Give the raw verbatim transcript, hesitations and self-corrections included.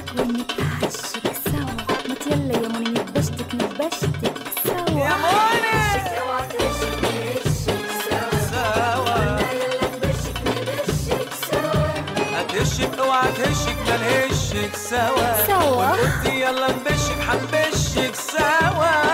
ونتعشق سوا. ما يلا يا موني نتبشتك نتبشتك سوا يا موني. اوعى تهشك نهشك سوا سوا. يلا نبشك نبشك سوا. هتهشك اوعى تهشك ما نهشك سوا سوا. وانت يلا نبشك حنبشك سوا.